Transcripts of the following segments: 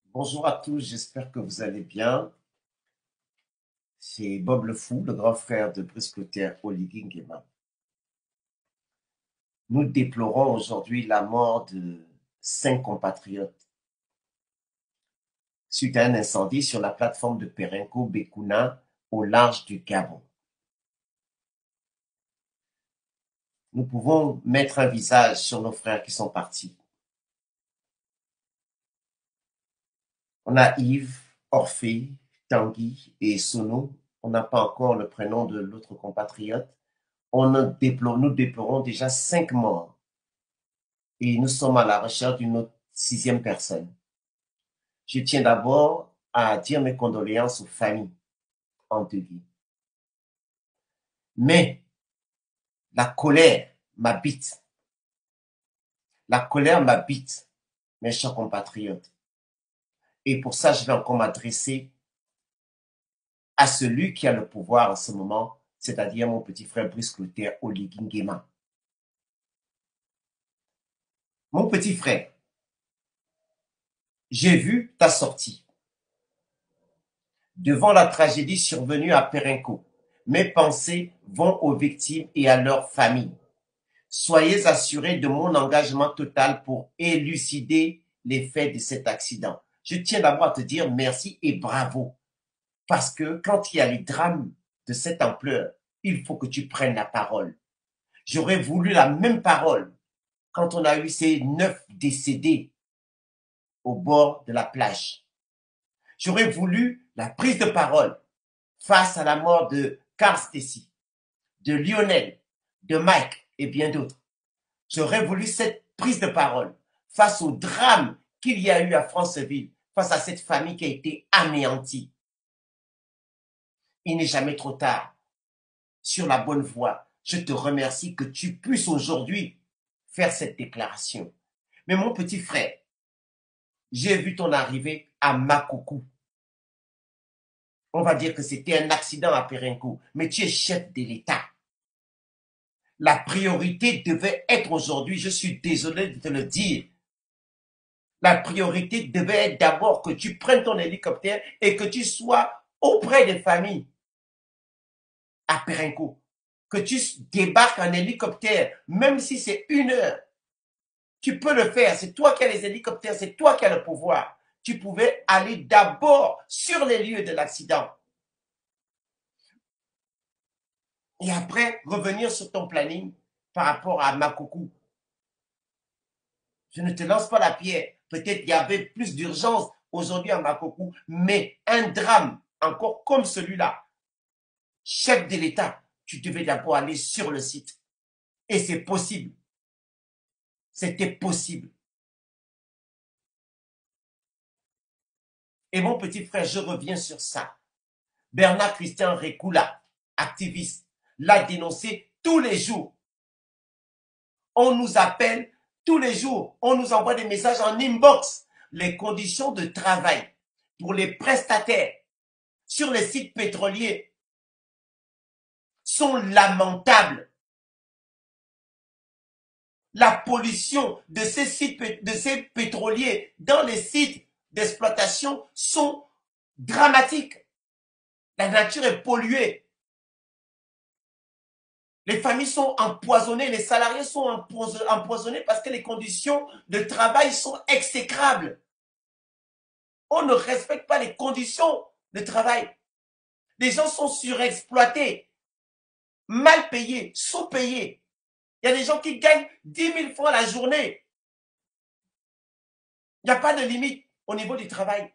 Bonjour à tous, j'espère que vous allez bien. C'est Bob le Fou, le grand frère de Brice Clotaire Oligui Nguema. Nous déplorons aujourd'hui la mort de 5 compatriotes suite à un incendie sur la plateforme de Perenco-Bécouna au large du Gabon. Nous pouvons mettre un visage sur nos frères qui sont partis. On a Yves, Orphée, Tanguy et Sono. On n'a pas encore le prénom de l'autre compatriote. Nous déplorons déjà 5 morts et nous sommes à la recherche d'une autre 6e personne. Je tiens d'abord à dire mes condoléances aux familles endeuillées. Mais la colère m'habite. La colère m'habite, mes chers compatriotes. Et pour ça, je vais encore m'adresser à celui qui a le pouvoir en ce moment, c'est-à-dire mon petit frère Brice Clotaire Oligui Nguema. Mon petit frère, j'ai vu ta sortie. Devant la tragédie survenue à Perenco, mes pensées vont aux victimes et à leurs familles. Soyez assurés de mon engagement total pour élucider les faits de cet accident. Je tiens d'abord à te dire merci et bravo. Parce que quand il y a les drames de cette ampleur, il faut que tu prennes la parole. J'aurais voulu la même parole quand on a eu ces 9 décédés au bord de la plage. J'aurais voulu la prise de parole face à la mort de Carl Stacy, de Lionel, de Mike et bien d'autres. J'aurais voulu cette prise de parole face au drame qu'il y a eu à Franceville, face à cette famille qui a été anéantie. Il n'est jamais trop tard. Sur la bonne voie, je te remercie que tu puisses aujourd'hui faire cette déclaration. Mais mon petit frère, j'ai vu ton arrivée à Makoukou. On va dire que c'était un accident à Perenco, mais tu es chef de l'État. La priorité devait être aujourd'hui, je suis désolé de te le dire, la priorité devait être d'abord que tu prennes ton hélicoptère et que tu sois auprès des familles à Perenco. Que tu débarques en hélicoptère, même si c'est 1 heure. Tu peux le faire, c'est toi qui as les hélicoptères, c'est toi qui as le pouvoir. Tu pouvais aller d'abord sur les lieux de l'accident. Et après, revenir sur ton planning par rapport à Makoukou. Je ne te lance pas la pierre. Peut-être qu'il y avait plus d'urgence aujourd'hui à Makoukou, mais un drame encore comme celui-là, chef de l'État, tu devais d'abord aller sur le site. Et c'est possible. C'était possible. Et mon petit frère, je reviens sur ça. Bernard Christian Récoula, activiste, l'a dénoncé tous les jours. On nous appelle tous les jours, on nous envoie des messages en inbox. Les conditions de travail pour les prestataires sur les sites pétroliers sont lamentables. La pollution de ces sites, de ces pétroliers dans les sites d'exploitation sont dramatiques. La nature est polluée. Les familles sont empoisonnées, les salariés sont empoisonnés parce que les conditions de travail sont exécrables. On ne respecte pas les conditions de travail. Les gens sont surexploités, mal payés, sous-payés. Il y a des gens qui gagnent 10 000 francs la journée. Il n'y a pas de limite au niveau du travail.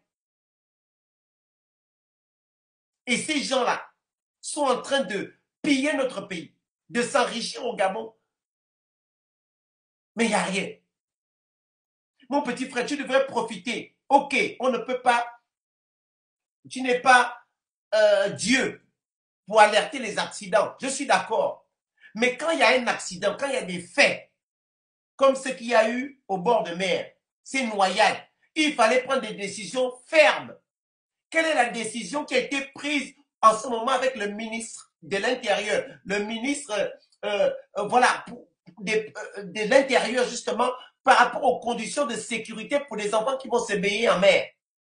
Et ces gens-là sont en train de piller notre pays, de s'enrichir au Gabon. Mais il n'y a rien. Mon petit frère, tu devrais profiter. Ok, on ne peut pas, tu n'es pas Dieu pour alerter les accidents. Je suis d'accord. Mais quand il y a un accident, quand il y a des faits, comme ce qu'il y a eu au bord de mer, ces noyades, il fallait prendre des décisions fermes. Quelle est la décision qui a été prise en ce moment avec le ministre de l'Intérieur, le ministre voilà, de l'Intérieur justement par rapport aux conditions de sécurité pour les enfants qui vont se baigner en mer?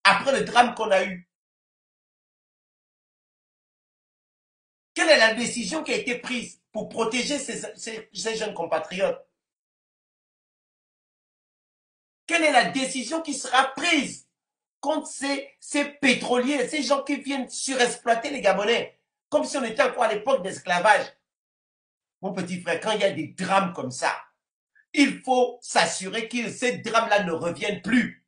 après le drame qu'on a eu? Quelle est la décision qui a été prise pour protéger ces jeunes compatriotes? Quelle est la décision qui sera prise contre ces pétroliers, ces gens qui viennent surexploiter les Gabonais, comme si on était encore à l'époque d'esclavage? Mon petit frère, quand il y a des drames comme ça, il faut s'assurer que ces drames-là ne reviennent plus.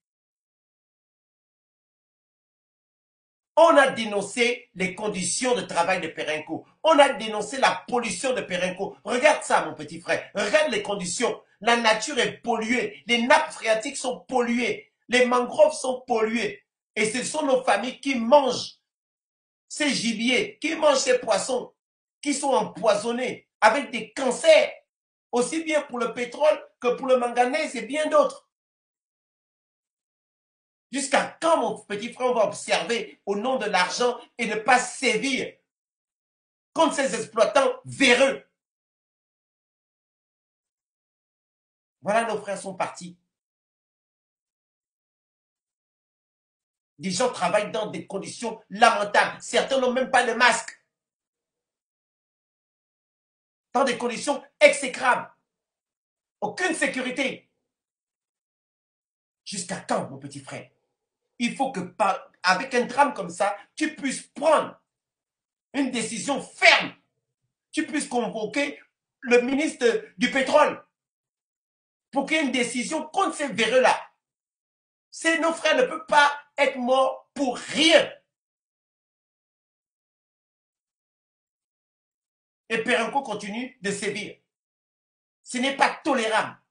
On a dénoncé les conditions de travail de Perenco. On a dénoncé la pollution de Perenco. Regarde ça, mon petit frère. Regarde les conditions. La nature est polluée. Les nappes phréatiques sont polluées. Les mangroves sont polluées. Et ce sont nos familles qui mangent ces gibiers, qui mangent ces poissons, qui sont empoisonnés avec des cancers, aussi bien pour le pétrole que pour le manganèse et bien d'autres. Jusqu'à quand, mon petit frère, on va observer au nom de l'argent et ne pas sévir contre ces exploitants véreux? Voilà, nos frères sont partis. Des gens travaillent dans des conditions lamentables. Certains n'ont même pas de masque. Dans des conditions exécrables. Aucune sécurité. Jusqu'à quand, mon petit frère? Il faut que, avec un drame comme ça, tu puisses prendre une décision ferme. Tu puisses convoquer le ministre du pétrole pour qu'il y ait une décision contre ces véreux-là. Nos frères ne peuvent pas être morts pour rien. Et Perenco continue de sévir. Ce n'est pas tolérable.